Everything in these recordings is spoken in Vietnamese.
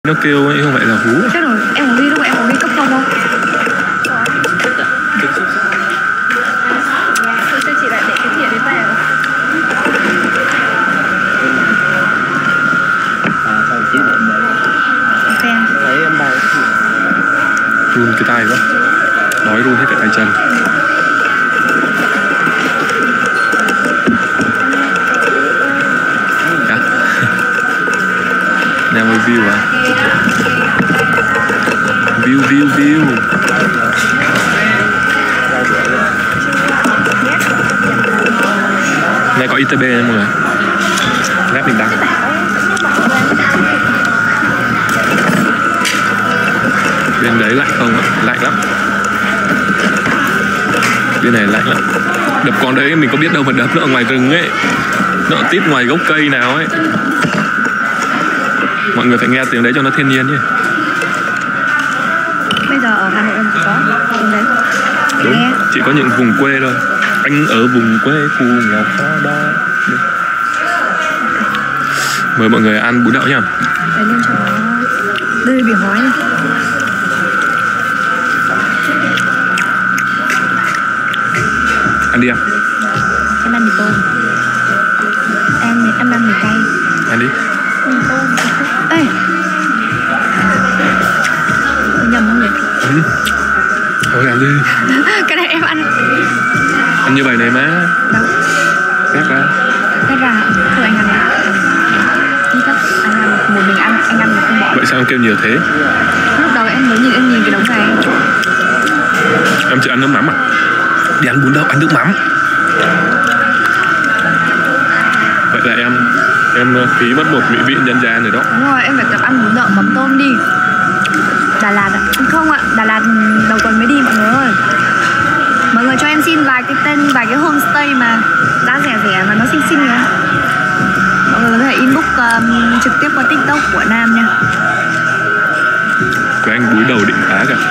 Nó kêu ấy không phải là hú. Chết rồi, em có ghi lúc em có ghi cấp không không? Tôi cho chị lại để cái thìa đến tay rồi. Sao chị định đấy? Xem. Lấy em bài Run cái tay quá. Nói run hết cả tay chân. Dạ. Nào mới view à? View. Này có ITB nha mọi người. Lát mình đăng. Bên đấy lạnh không ạ? Lạnh lắm. Bên này lạnh lắm. Đập con đấy mình có biết đâu mà đập nó ở ngoài rừng ấy. Nó ở tít ngoài gốc cây nào ấy. Mọi người phải nghe tiếng đấy cho nó thiên nhiên nhé. Bây giờ ở Hà Nội em chỉ có tiếng đấy. Đúng, nghe. chỉ có những vùng quê thôi. Anh ở vùng quê phù ngọc phó đo. Mời mọi người ăn bún đậu nhá. Đấy lên cho nó. Đây là biển hói này. Ăn đi em. Em ăn mì tôm. Em ăn mì cay. Ăn đi. Mì tôm. Ê. Tôi nhầm không nhỉ? Thôi ăn đi. Cái này em ăn. Ăn như vậy này má. Đâu? Cắt ra. Cắt ra. Thôi anh ăn đi. Đi cắt. Anh ăn một mình ăn. Anh ăn mà không bỏ. Vậy sao em kêu nhiều thế? Lúc đầu em mới nhìn cái đống này. Em chỉ ăn nước mắm à? Đi ăn bún đậu ăn nước mắm. Vậy là em phí mất một mỹ vị nhân gian rồi đó. Đúng rồi, em phải tập ăn bún đậu mắm tôm đi. Đà Lạt à? Không ạ, Đà Lạt đầu tuần mới đi mọi người ơi. Mọi người cho em xin vài cái homestay mà giá rẻ mà nó xinh kìa. Mọi người có thể inbox trực tiếp qua TikTok của Nam nha. Của anh búi đầu định phá cả.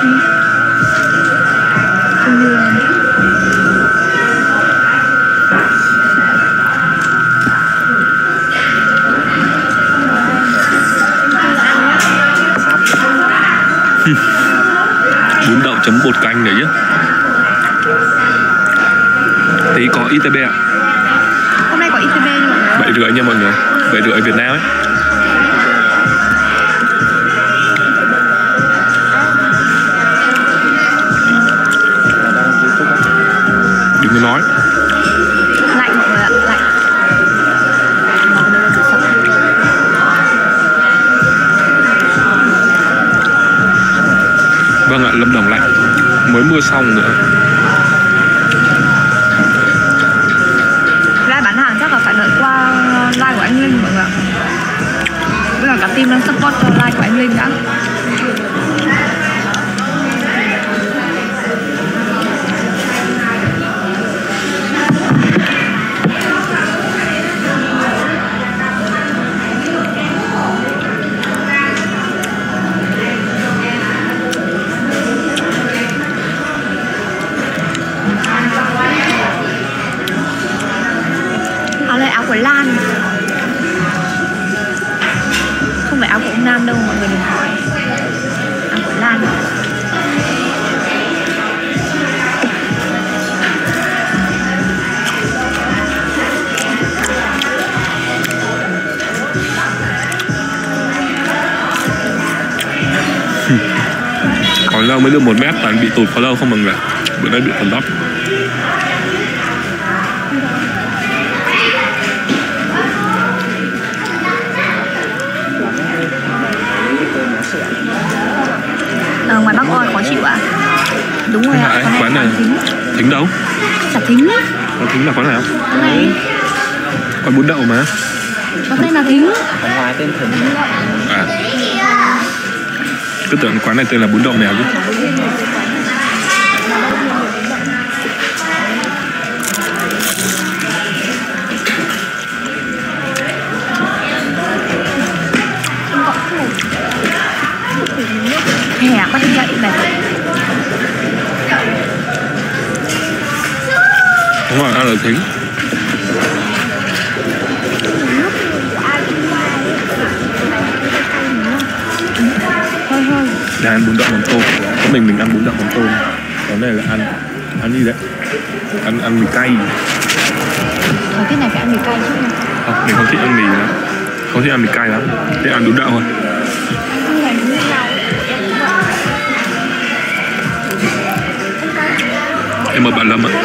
Bún đậu chấm bột canh đấy chứ. Tí có ITB ạ. Hôm nay có ITB nha mọi người. 7,5 nha mọi người. 7,5 Việt Nam ấy. Đừng có nói. Lạnh mọi người ạ, lạnh. Vâng ạ, Lâm Đồng lạnh. Mới mưa xong nữa. Live bán hàng chắc là phải đợi qua live của anh Linh mọi người ạ. Bây giờ cả team đang support cho live của anh Linh đã. Áo này áo của Lan. Không phải áo của ông Nam đâu, mọi người đừng hỏi. Áo của Lan. Còn lâu mới được 1 mét toàn bị tụt có lâu không mọi người. Bữa nay bị phần đắp. Ngoài Bắc Oi khó chịu ạ. Đúng rồi ạ. Quán này Thính đâu? Chả Thính á. Có Thính là quán nào? Quán này. Quán bún đậu mà. Có tên là Thính. ở ngoài tên Thính. À. Cứ tưởng quán này tên là bún đậu mèo chứ. Hè bắt dậy này. Đúng rồi, ăn là Thính. Đang ăn bún đậu mắm tôm. Mình ăn bún đậu mắm tôm. Còn này là ăn gì đấy? Ăn mì cay. Thời tiết này phải ăn mì cay chứ. Không, mình không thích ăn mì lắm. Không thích ăn mì cay lắm. Thích ăn bún đậu thôi. Em mời bạn Lâm ạ.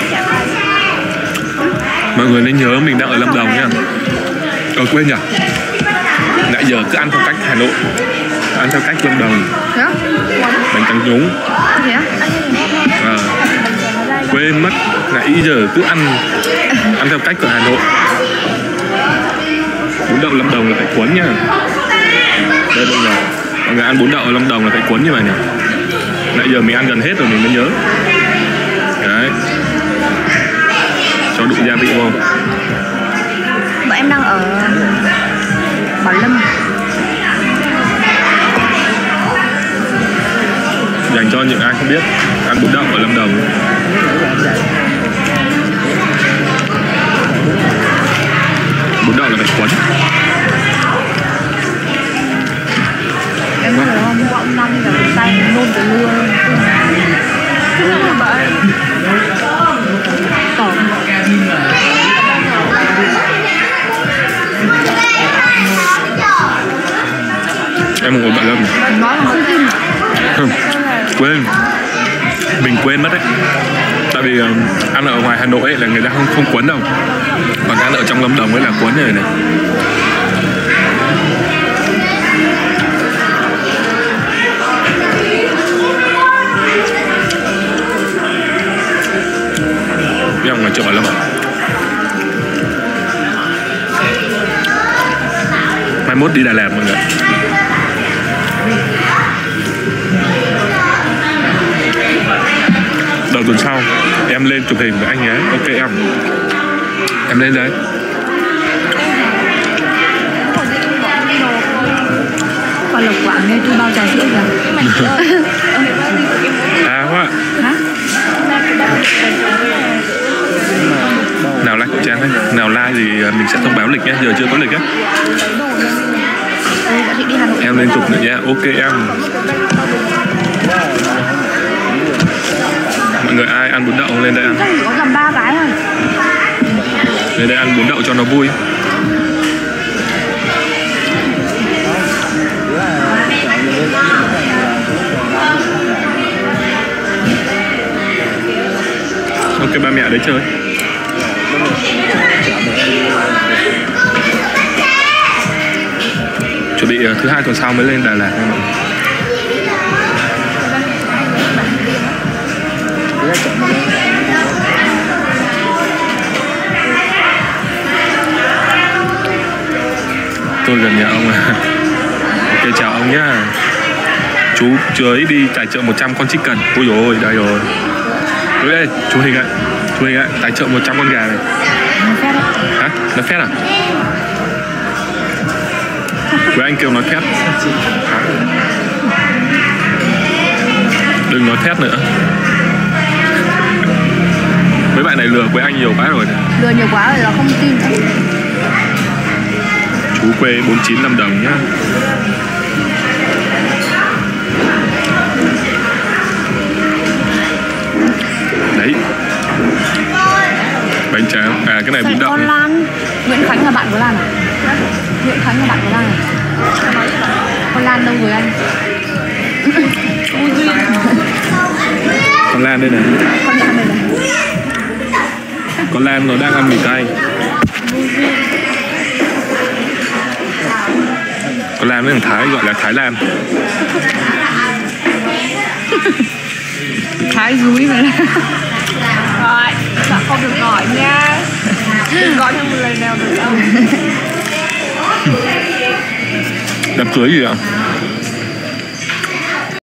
Mọi người nên nhớ mình đang ở Lâm Đồng nha. Quên nhỉ. Nãy giờ cứ ăn theo cách Hà Nội, ăn theo cách Lâm Đồng. Bánh tráng nhúng. Quên mất. Nãy giờ cứ ăn theo cách của Hà Nội. Bún đậu Lâm Đồng là phải cuốn nha. Đây mọi người ăn bún đậu ở Lâm Đồng là phải cuốn như vậy nè. Nãy giờ mình ăn gần hết rồi mình mới nhớ. Đấy. Cho đủ gia vị vô. Bọn em đang ở Bảo Lâm. Dành cho những ai không biết ăn bún đậu ở Lâm Đồng. Bún đậu là phải cuốn. Em thấy không? Bọn năm giờ tay nôn từ mưa. Tỏm. Em ngồi bạn Lâm. Nói mà không tin. Quên. Mình quên mất đấy. Tại vì ăn ở ngoài Hà Nội ấy là người ta không cuốn đâu. Còn ăn ở trong Lâm Đồng ấy là cuốn như này này. Biết không, ngoài chợ Bảo Lâm ạ. Mai mốt đi Đà Lạt mọi người. Đầu tuần sau em lên chụp hình với anh ấy. Ok em lên đấy. Còn Lộc Quảng nghe tôi bao giờ sữa kìa. À quá. Hả? Nào like của Trang ấy. Nào like thì mình sẽ thông báo lịch nhé. Giờ chưa có lịch á. Em lên chụp nữa nhé. Ok em. Mọi người ai ăn bún đậu lên đây ăn. Có tầm 3 cái thôi. Lên đây ăn bún đậu cho nó vui. Ok ba mẹ đấy chơi. Chuẩn bị thứ 2 tuần sau mới lên Đà Lạt. Tôi gần nhà ông à. Ok chào ông nhá. Chú ấy đi tài trợ 100 con chicken. Ôi dồi ôi, đây rồi. Đây, chú hình ạ. Chú hình ạ, tài trợ 100 con gà này. Hả? Nó phét à? Với anh kêu nói phét. Đừng nói phét nữa. Mấy bạn này lừa với anh nhiều quá rồi. Lừa nhiều quá rồi là không tin nữa. Chú quê 49 Lâm Đồng nhá. Đấy. Bánh tráng. À cái này bún đậu. Con Lan. Nguyễn Khánh là bạn của Lan à? Nguyễn Khánh là bạn của Lan à? Con Lan đâu rồi anh? Con Lan đây này. Con Lan đây này. Con Lan nó đang ăn mì cay. Con Lan với thằng Thái gọi là Thái Lan. Thái dúi này. Rồi, bạn không được gọi nha. Đừng gọi thêm một lời nào được đâu. Đám cưới gì ạ?